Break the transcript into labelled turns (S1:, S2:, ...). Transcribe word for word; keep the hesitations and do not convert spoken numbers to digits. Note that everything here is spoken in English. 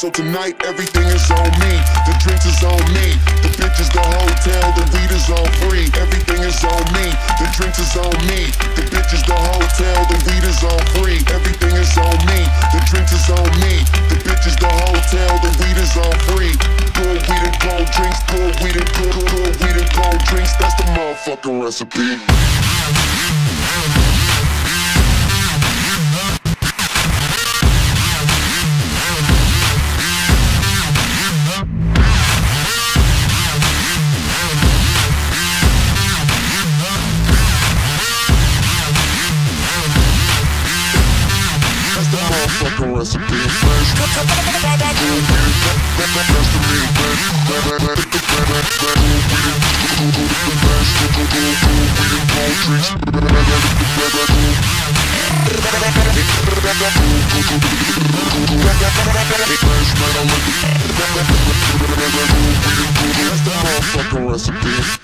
S1: So tonight everything is on me. The drinks is on me. The bitch is the hotel. The weed is on free. Everything is on me. The drinks is on me. The bitch is the hotel. The weed is on free. Everything is on me. The drinks is on me. The bitch is the hotel. The weed is on free. Good weed and cold drinks. Good weed and good, good weed and cold drinks. That's the motherfucking recipe. Motherfucking recipe is fresh. That's the motherfucking recipe.